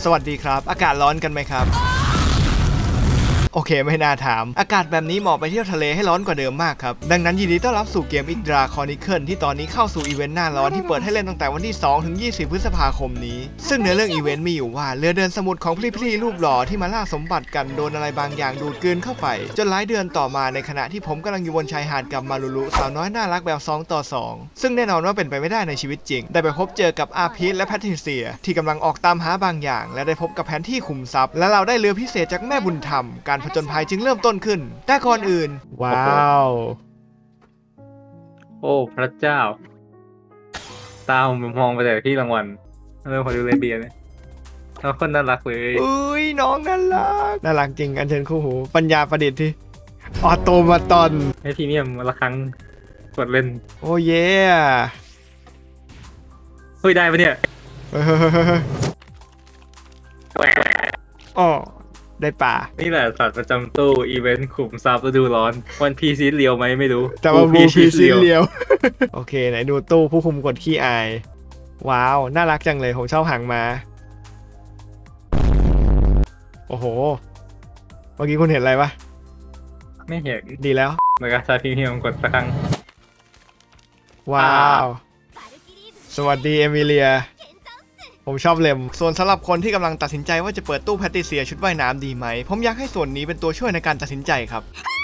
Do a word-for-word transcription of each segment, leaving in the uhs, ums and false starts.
สวัสดีครับอากาศร้อนกันไหมครับโอเคไม่น่าถามอากาศแบบนี้เหมาะไปเที่ยวทะเลให้ร้อนกว่าเดิมมากครับดังนั้นยินดีต้อนรับสู่เกม Yggdra Chronicle ที่ตอนนี้เข้าสู่อีเวนต์หน้าร้อนที่เปิดให้เล่นตั้งแต่วันที่สองถึงยี่สิบพฤษภาคมนี้ซึ่งในเรื่องอีเวนต์มีอยู่ว่าเรือเดินสมุทรของพี่ๆรูปหล่อที่มาล่าสมบัติกันโดนอะไรบางอย่างดูดกลืนเข้าไปจนหลายเดือนต่อมาในขณะที่ผมกำลังอยู่บนชายหาดกับมารุรุสาวน้อยน่ารักแบบสองต่อสองซึ่งแน่นอนว่าเป็นไปไม่ได้ในชีวิตจริงได้ไปพบเจอกับอาพีทและแพทริเซียที่กำลังออกตามหาบางอย่างและได้พบกับแผนที่ขุมทรัพย์และเราได้เรือพิเศษจากแม่บุญธรรมการผจญภัยจึงเริ่มต้นขึ้นแต่ก่อนอื่นว้าวโอ้พระเจ้าตามมองไปแต่ที่รางวัลเรื่องของดูเลเบียเนี่ยเขาคนน่ารักเลยอุ้ยน้องน่ารักน่ารักจริงอันเชิญคู่หูปัญญาประดิษฐ์ที่ออโตมาตอนให้พรีเมียมละครั้งกดเล่นโอ้เย่เฮ้ยได้ปะเนี่ยอ๋อได้ป่านี่แหละสัตว์ประจำตู้อีเวนต์ขุมทรัพย์ฤดูร้อนวันพีซีเลียวไหมไม่รู้แต่ว่าบูพีซีเลียวโอเคไหนดูตู้ผู้คุมกดขี้อายว้าวน่ารักจังเลยผมชอบหางมาโอ้โหเมื่อกี้คุณเห็นอะไรปะไม่เห็นดีแล้วแล้วก็ใช้พรีเมียมกดสักครั้งว้าวสวัสดีเอมิเลียผมชอบเลมส่วนสำหรับคนที่กำลังตัดสินใจว่าจะเปิดตู้แพทริเซียชุดว่ายน้ำดีไหมผมอยากให้ส่วนนี้เป็นตัวช่วยในการตัดสินใจครับ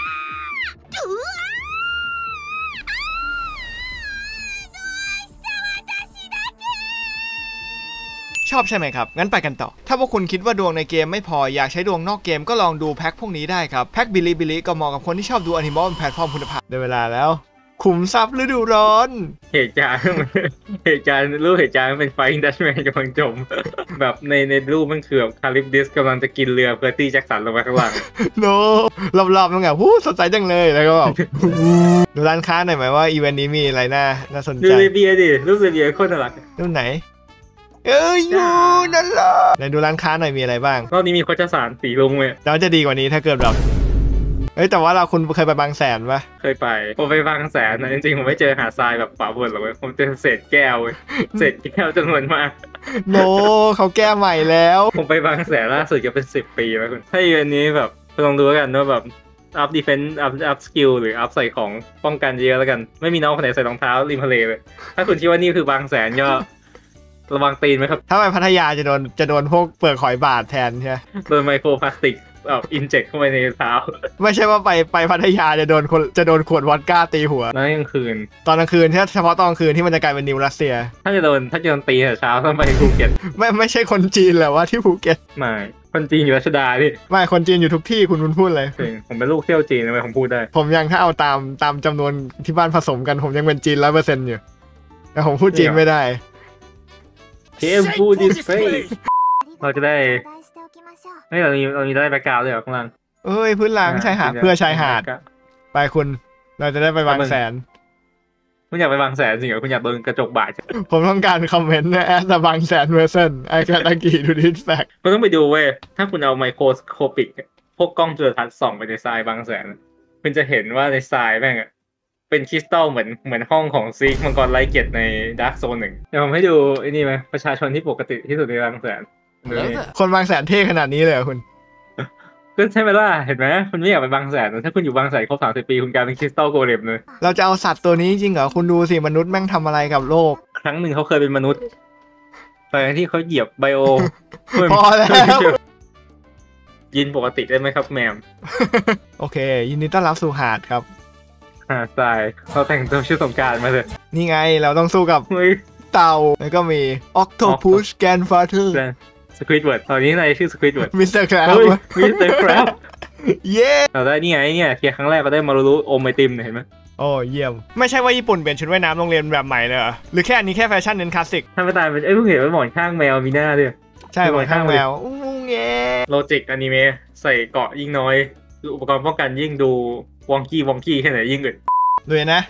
ชอบใช่ไหมครับงั้นไปกันต่อถ้าพวกคุณคิดว่าดวงในเกมไม่พออยากใช้ดวงนอกเกมก็ลองดูแพ็คพวกนี้ได้ครับแพ็คบิลิบิลิก็เหมาะกับคนที่ชอบดูอนิเมะบนแพลตฟอร์มคุณภาพได้เวลาแล้วขุมทรัพย์ฤดูร้อนเหตุการณ์เหตุการณ์รูปเหตุการณ์เป็นไฟดัชแมนกำลังจมแบบในในรูปมันคือแบบคาลิปดิสกำลังจะกินเรือเพื่อตีแจ็คสันลงไปข้างล่างโน้รอบๆมันไงฮู้สดใสจังเลยแล้วก็แบบดูร้านค้าหน่อยไหมว่าอีเวนต์นี้มีอะไรน่าน่าสนใจดูเรเบียดิรูปเรเบียโคตรน่ารักรูปไหนเอ้ยยูนั่นล่ะไหนดูร้านค้าหน่อยมีอะไรบ้างรอบนี้มีโคจรสารสีลุงเลยแล้วจะดีกว่านี้ถ้าเกิดแบบเอ้ยแต่ว่าเราคุณเคยไปบางแสนปะเคยไปผมไปบางแสนนะจริงๆผมไม่เจอหาดทรายแบบป่าบนหรอกเว้ยผมเจอเศษแก้วเศษแก้วจำนวนมากโนเขาแก้ใหม่แล้วผมไปบางแสนล่าสุดจะเป็นสิบปีแล้วคุณถ้าอย่างนี้แบบลองดูกันว่าแบบอัพดีเฟนซ์อัพอัพสกิลหรืออัพใส่ของป้องกันเยอะแล้วกันไม่มีน้องคนไหนใส่รองเท้าริมทะเลเลยถ้าคุณคิดว่านี่คือบางแสนก็ระวังตีนไหมครับถ้าไปพัทยาจะโดนจะโดนพวกเปลือกหอยบาดแทนใช่ไหมโดนไมโครพลาสติกแบบอินเจคเข้าไปในเท้าไม่ใช่ว่าไปไปพัทยาจะโดนคนจะโดนขวดวอดก้าตีหัวตอนกลางคืนตอนกลางคืนที่เฉพาะตอนกลางคืนที่มันจะกลายเป็นนิวรัสเซียถ้าจะโดนถ้าจะโดนตีแต่เช้าต้องไปภูเก็ตไม่ไม่ใช่คนจีนแหละว่าที่ภูเก็ตไม่คนจีนอยู่รัชดาดิไม่คนจีนอยู่ทุกที่คุณคุณพูดเลยผมเป็นลูกเที่ยวจีนทำไมผมพูดได้ผมยังถ้าเอาตามตามจำนวนที่บ้านผสมกันผมยังเป็นจีนร้อยเปอร์เซ็นต์อยู่แต่ผมพูดจีนไม่ได้เทมพูดิสเพย์เราจะได้ไม่เรามีเรามีได้แบ็คกราวด์ด้วยข้างล่างเอ้ยพื้นหลังชายหาดเพื่อชายหาดไปคุณเราจะได้ไปบางแสนคุณอยากไปบางแสนจริงเหรอคุณอยากโดนกระจกบาดผมต้องการคอมเมนต์นะแอดบางแสนเวอร์ซันไอแคทอากิดูดิสแฟกคุณต้องไปดูเว้ยถ้าคุณเอาไมโครสโคปิกพวกกล้องจุลทรรศน์ส่องไปในทรายบางแสนคุณจะเห็นว่าในทรายแม่งอะเป็นคริสตัลเหมือนเหมือนห้องของซีกมังกรไลเกตในดาร์กโซนหนึ่งเดี๋ยวผมให้ดูไอ้นี่ไหมประชาชนที่ปกติที่สุดในบางแสนคนบางแสนเท่ขนาดนี้เลยคุณก็ใช่ไหมล่ะเห็นไหมคุณไม่อยากไปบางแสนถ้าคุณอยู่บางแสนครบสามสิบปีคุณกลายเป็นคริสตัลโกเลมเลยเราจะเอาสัตว์ตัวนี้จริงเหรอคุณดูสิมนุษย์แม่งทำอะไรกับโลกครั้งหนึ่งเขาเคยเป็นมนุษย์แต่ที่เขาเหยียบไบโอพอแล้วยินปกติได้ไหมครับแมมโอเคยินดีต้อนรับสู่หาดครับหาดทรายเขาแต่งตัวชุดสงกรานต์มาเลยนี่ไงเราต้องสู้กับเต่าแล้วก็มีออกโตพุชแกนฟาเธอร์สควิดเวิร์ดตอนนี้ในชื่อสควิดเวิร์ดมิสเตอร์คราฟมิสเตอร์คราฟเย้เราได้นี่ไงเนี่ยเทียครั้งแรกก็ได้มารู้อมไอติมเห็นไหมโอ้เยี่ยมไม่ใช่ว่าญี่ปุ่นเปลี่ยนชุดว่ายน้ำโรงเรียนแบบใหม่เลยเหรอหรือแค่อันนี้แค่แฟชั่นเน้นคลาสสิกถ้าไม่ตายเป็นเอ้ยเพิ่งเห็นว่าหมอนข้างแมวมีหน้าด้วยใช่หมอนข้างแมวอู้เงี้ยโลจิกอนิเมะใส่เกาะยิ่งน้อยอุปกรณ์ป้องกันยิ่งดูวองกี้วองกี้แค่ไหนยิ่งเกิดเลยนะ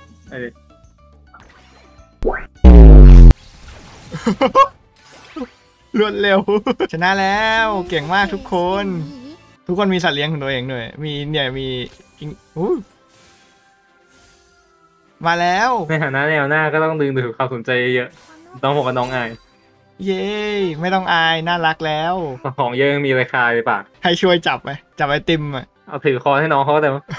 รวดเร็วชนะแล้วเก่งมากทุกคนทุกคนมีสัตว์เลี้ยงของตัวเองด้วยมีเนี่ยมีอู้มาแล้วในฐานะแนวหน้าก็ต้องดึงดูดความสนใจเยอะน้องผมกับน้องอายเย้ไม่ต้องอายน่ารักแล้วของเยอะมีราคาเลยปะให้ช่วยจับไหมจับไอติมอ่ะเอาถือคอให้น้องเขาแต่ว่า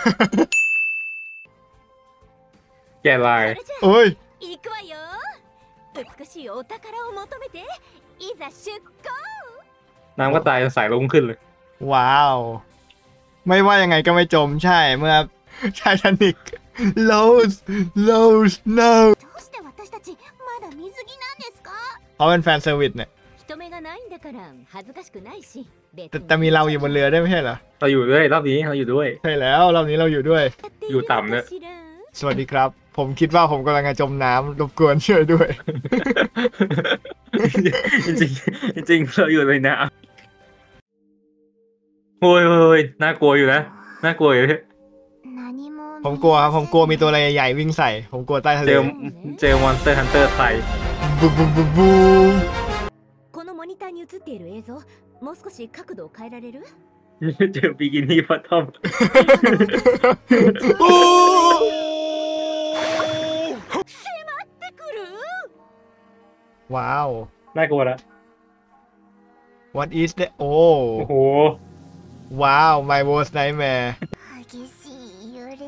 แกลายโอ้ย行くわよ。美しいお宝を求めていざ出航。 น้ำก็ตายจนสายลงขึ้นเลยว้าว ไม่ว่ายังไงก็ไม่จมใช่เมื่อไททานิก Lows Lows no どうして私たちまだ水着なんですか？ เขาเป็นแฟนเซอร์วิสเนี่ย人目がないんだから恥ずかしくないし。 แต่แต่มีเราอยู่บนเรือได้วยไม่ใช่เหรอเราอยู่ด้วยรอบนี้เราอยู่ด้วยใช่แล้วรอบนี้เราอยู่ด้วยอยู่ต่ำเนี่ยสวัสดีครับ ผมคิดว่าผมกำลังจะจมน้ำรบกวนช่วยด้วยจริงๆจริงๆเราอยู่เลยนะโอ้ยโอ้ยน่ากลัวอยู่นะน่ากลัวอยู่ที่ผมกลัวครับผมกลัวมีตัวอะไรใหญ่ๆวิ่งใส่ ผมกลัวใต้ทะเลเจอเจอมอนสเตอร์ฮันเตอร์ไทยบูบูบูบูこのモニターに映っている映像、もう少し角度を変えられる？ เจอบิกินี่พัททอมโอ้ってくる？ ว้าวน่ากลัวละ What is that โอ้โอ้โหว้าว my worst nightmare 激しい揺れ。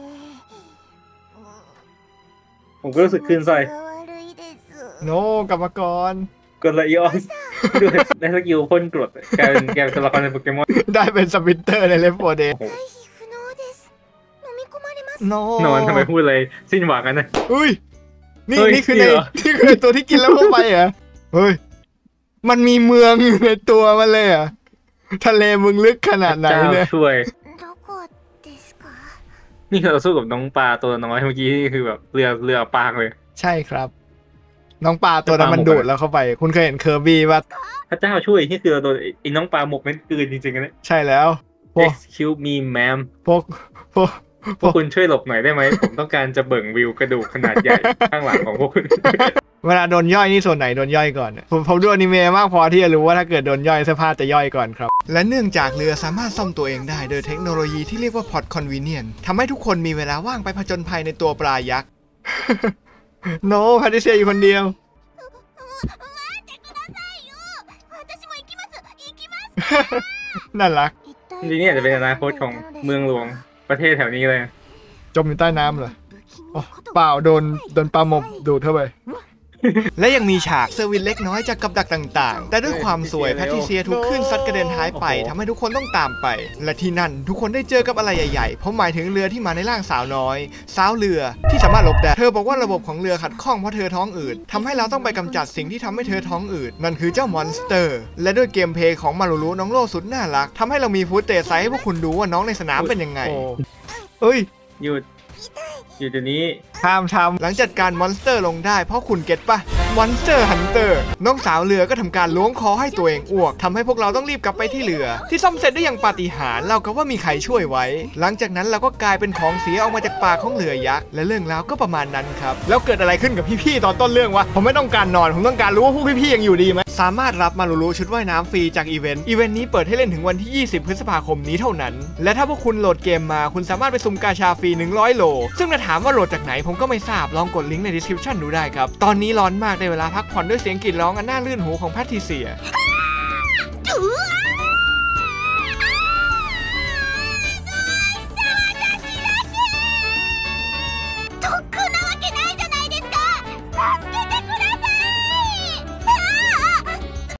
ผมก็รู้สึกขึ้นไส้悪いです。 โนกลับมาก่อนกดละอีออนด้วยในสกิลพ่นกรดกลายเป็นแกเป็นตัวละครในโปเกมอนได้เป็นสปินเตอร์ในเลฟโฟเดย์回避不能です。飲み込まれます。 โนนอนทำไมพูดเลยสิ้นหวังกันนะอุ้ย นี่เฮ้ยนี่คือในนี่เหรอนี่คือในตัวที่กินแล้วเข้าไปเหรอ เฮ้ย มันมีเมืองอยู่ในตัวมันเลยเหรอ่ะ ทะเลมึงลึกขนาดไหนเจ้าเนี่ยช่วยどこですか？ นี่คือเราสู้กับน้องปลาตัวน้อยเมื่อกี้นี่คือแบบเรือเรือปางเลยใช่ครับ น้องปลาตัวนั้นมันปลาหมกดูดแล้วเข้าไป คุณเคยเห็นเคอร์บี้ป่ะพระเจ้าช่วยนี่คือเราโดนไอ้น้องปลาหมกเม็ดกลืนจริงๆนะใช่แล้ว พวก Excuse me ma'am พวกพวกพวกคุณช่วยหลบหน่อยได้ไหม ผมต้องการจะเบิ่งวิวกระดูกขนาดใหญ่ ข้างหลังของพวกคุณเวลาโดนย่อยนี่ส่วนไหนโดนย่อยก่อนเนี่ยผมผมดูอนิเมะมากพอที่จะรู้ว่าถ้าเกิดโดนย่อยเสื้อผ้าจะย่อยก่อนครับ และเนื่องจากเรือสามารถซ่อมตัวเองได้โดยเทคโนโลยีที่เรียกว่า Pod Convenient ทำให้ทุกคนมีเวลาว่างไปผจญภัยในตัวปลายักษ์ โนแพทริเซียอยู่คนเดียว待ってくださいよ。私も行きます。行きます。 น่ารักจริงๆนี่อาจจะเป็นอนาคตของเมืองหลวงประเทศแถวนี้เลยจมอยู่ใต้น้ำเหรออ๋อเปล่าโดนโดนปลาหมบดูดเข้าไป และยังมีฉากเซอร์วิสเล็กน้อยจากกับดักต่างๆ แต่ด้วยความสวยแพทริเซียถูกขึ้นซัดกระเด็นหายไปทำให้ทุกคนต้องตามไป และที่นั่นทุกคนได้เจอกับอะไรใหญ่ๆเพราะหมายถึงเรือที่มาในร่างสาวน้อย สาวเรือที่สามารถหลบได้เธอบอกว่าระบบของเรือขัดข้องเพราะเธอท้องอืดทำให้เราต้องไปกำจัดสิ่งที่ทำให้เธอท้องอืดนั่นคือเจ้ามอนสเตอร์ และด้วยเกมเพลย์ของมารุรุน้องโลสุดน่ารักทำให้เรามีฟุตเตจไซส์ให้พวกคุณดูว่าน้องในสนามเป็นยังไงโอ้เอ้ยหยุดหยุดเดี๋ยวนี้ห้ามทำหลังจัดการมอนสเตอร์ลงได้เพราะคุณเก็ตปะมอนสเตอร์ฮันเตอร์น้องสาวเรือก็ทำการล้วงคอให้ตัวเองอ้วกทำให้พวกเราต้องรีบกลับไปที่เรือ ที่ซ่อมเสร็จได้อย่างปาฏิหาริย์เราก็ว่ามีใครช่วยไว้ หลังจากนั้นเราก็กลายเป็นของเสียออกมาจากปากของเรือยักษ์และเรื่องราวก็ประมาณนั้นครับแล้วเกิดอะไรขึ้นกับพี่ๆตอนต้นเรื่องวะผมไม่ต้องการนอนผมต้องการรู้ว่าพวกพี่ๆยังอยู่ดีไหมสามารถรับมารุรุชุดว่ายน้ำฟรีจากอีเวนต์อีเวนต์นี้เปิดให้เล่นถึงวันที่ยี่สิบพฤษภาคมนี้เท่านั้นและถ้าพวกคุณโหลดเกมมาคุณสามารถไปสุ่มกาชาฟรีหนึ่งร้อยโลซึ่งถ้าถามว่าโหลดจากไหนผมก็ไม่ทราบลองกดลิงก์ใน description ดูได้ครับตอนนี้ร้อนมากได้เวลาพักผ่อนด้วยเสียงกรีดร้องอันน่าลื่นหูของแพทริเซีย